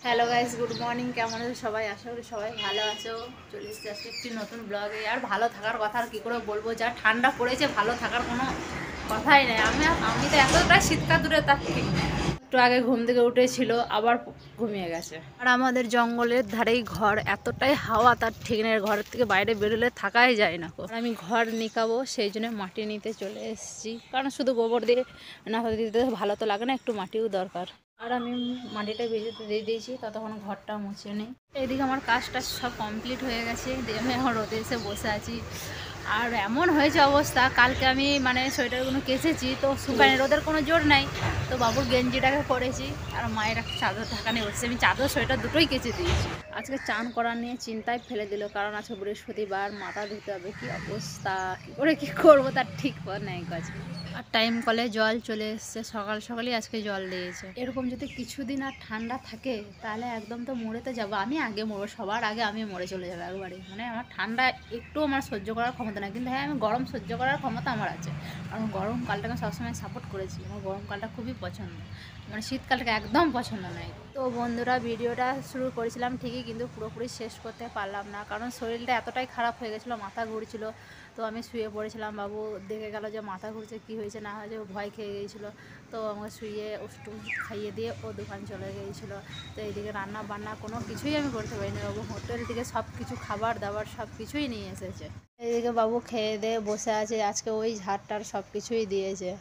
Hello guys, good morning. কেমন আছো সবাই? আশা করি সবাই ভালো আছো। চলে এসেছি আজকে একটি নতুন ব্লগে। আর ভালো থাকার কথা আর কী করে বলবো, যা ঠান্ডা পড়েছে ভালো থাকার কোনো কথাই নেই। আমি তো এতটাই শীতকাল দূরে তার ঠিক নেই। একটু আগে ঘুম থেকে উঠেছিল, আবার ঘুমিয়ে গেছে। আর আমাদের জঙ্গলের ধারেই ঘর, এতটাই হাওয়া তার ঠিক নেই, ঘরের থেকে বাইরে বেরোলে থাকাই যায় না। আর আমি ঘর নিকাবো, সেই জন্য মাটি নিতে চলে এসেছি। কারণ শুধু গোবর দিয়ে না দিতে ভালো তো লাগে না, একটু মাটিও দরকার। আর আমি মাটিটা ভেজেতে দিয়ে দিয়েছি, ততক্ষণ ঘরটা মুছে নিই। এইদিকে আমার কাজটা সব কমপ্লিট হয়ে গেছে, দিয়ে আমি এখন রোদে এসে বসে আছি। আর এমন হয়েছে অবস্থা, কালকে আমি সোয়েটারগুলো কেচেছি, তো শুকায়নি, রোদের কোনো জোর নাই। তো বাবুর গেঞ্জিটাকে পরেছি, আর মায়ের একটা চাদর ঢাকা নিয়ে বসেছি। আমি চাদর সোয়েটার দুটোই কেচে দিয়েছি। আজকে চান করার নিয়ে চিন্তায় ফেলে দিল, কারণ আজকে বৃহস্পতিবার, মাথা ধুতে হবে। কি অবস্থা, কী করে কী করবো তার ঠিক নেই কাজ। আর টাইম কলে জল চলে এসছে, সকাল সকালই আজকে জল দিয়েছে। এরকম যদি কিছুদিন আর ঠান্ডা থাকে, তাহলে একদম তো মরেতে যাবো। আমি আগে মরবো, সবার আগে আমি মরে চলে যাবো একবারে। আমার ঠান্ডা একটু আমার সহ্য করার ক্ষমতা নেই, কিন্তু হ্যাঁ, আমি গরম সহ্য করার ক্ষমতা আমার আছে। কারণ গরমকালটাকে সবসময় সাপোর্ট করেছি, আমার গরমকালটা খুবই পছন্দ। শীতকালটাকে একদম পছন্দ নয়। তো বন্ধুরা, ভিডিওটা শুরু করেছিলাম ঠিকই, কিন্তু পুরোপুরি শেষ করতে পারলাম না, কারণ শরীরটা এতটাই খারাপ হয়ে গেছিলো, মাথা ঘুরছিল। তো আমি শুয়ে পড়েছিলাম, বাবু দেখে গেল যে মাথা ঘুরছে, কী হয়েছে না হয়েছে, ভয় খেয়ে গিয়েছিলো। তো আমাকে শুয়ে ওষুধ খাইয়ে দিয়ে ও দোকান চলে গিয়েছিলো। তো এইদিকে রান্না বান্না কোনো কিছুই আমি করতে পারিনি। বাবু হোটেল থেকে সব কিছু খাবার দাবার সব কিছুই নিয়ে এসেছে। এইদিকে বাবু খেয়ে দিয়ে বসে আছে, আজকে ওই ঝাড়টার সব কিছুই দিয়েছে।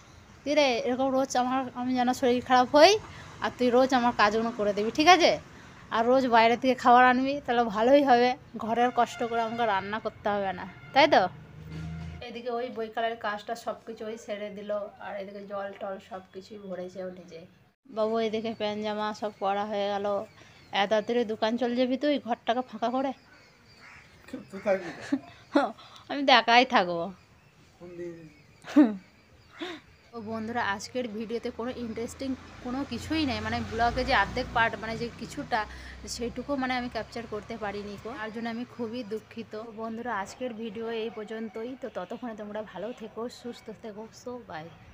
রে এরকম রোজ আমি যেন শরীর খারাপ হই, আর তুই রোজ আমার কাজগুলো করে দিবি, ঠিক আছে? আর রোজ বাইরে থেকে খাবার আনবি, তাহলে ভালোই হবে। ঘরের কষ্ট করে আমাকে রান্না করতে হবে না, তাই তো? এদিকে ওই বইকালের কাজটা সব কিছু ওই সেরে দিল। আর এদিকে জল টল সব কিছুই ভরেছে উঠেছে। বাবু এদিকে প্যান্ট জামা সব পরা হয়ে গেল। এত তাড়াতাড়ি দোকান চলে যাবি তুই, ঘরটাকে ফাঁকা করে? আমি তো একাই থাকবো। ও বন্ধুরা, আজকের ভিডিওতে কোনো ইন্টারেস্টিং কোনো কিছুই নেই। ব্লগে যে অর্ধেক পার্ট, যে কিছুটা, সেইটুকু আমি ক্যাপচার করতে পারিনি কো, তার জন্য আমি খুবই দুঃখিত। বন্ধুরা, আজকের ভিডিও এই পর্যন্তই। তো ততক্ষণে তোমরা ভালো থেকো, সুস্থ থেকো। So by.